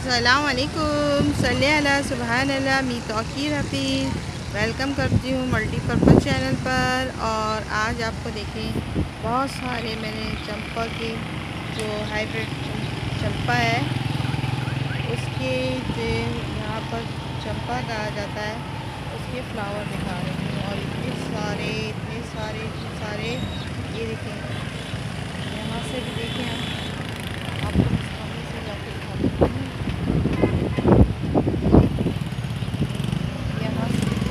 अस्सलाम वालेकुम, सल्ले अला सुबहान अल्लाह, मी तौकीर हफ़ीज़ वेलकम करती हूँ मल्टीपर्पज़ चैनल पर। और आज आपको देखें बहुत सारे मैंने चंपा के जो हाइब्रिड चंपा है उसके जो यहाँ पर चंपा कहा जाता है उसके फ्लावर दिखा रही हूँ। और इतने सारे ये देखें, यहाँ से भी देखें आपको सामने से जाके दिखाती हूँ। यहाँ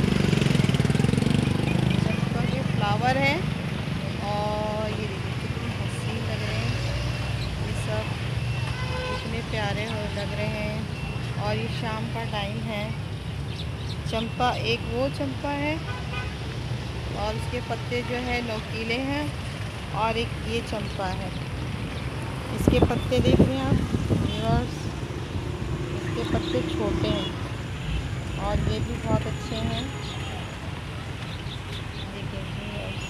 चंपा के फ्लावर हैं और ये देखिए कितने हसीन लग रहे हैं, ये सब कितने प्यारे हो लग रहे हैं। और ये शाम का टाइम है। चंपा एक वो चंपा है और इसके पत्ते जो है नोकीले हैं, और एक ये चंपा है, इसके पत्ते देख रहे हैं आप व्यूअर्स, इसके पत्ते छोटे हैं और ये भी बहुत अच्छे हैं। देखिए व्यूअर्स,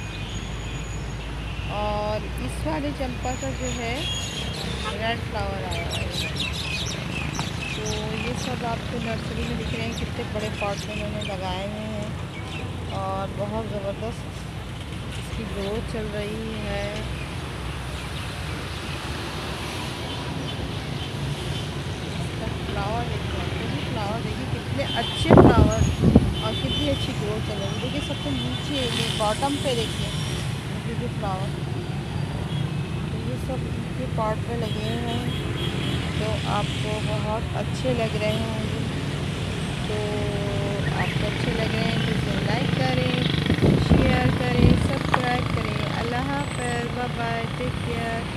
और इस वाले चंपा का जो है रेड फ्लावर आया है। तो ये सब आपको नर्सरी में दिख रहे हैं, कितने बड़े पॉट में इन्होंने लगाए हुए हैं और बहुत ज़बरदस्त इसकी ग्रोथ चल रही है। फ्लावर देखिए, फ्लावर देखिए कितने अच्छे फ्लावर और कितनी अच्छी ग्रोथ चल रही है। देखिए सबसे नीचे ये बॉटम पे देखिए फ्लावर, तो ये सब इनके पॉट पे लगे हैं तो आपको बहुत अच्छे लग रहे होंगे। तो आपको अच्छे लग रहे हैं तो इसे लाइक करें, शेयर करें, सब्सक्राइब करें। अल्लाह हाफ़िज़, बाय बाय, टेक केयर।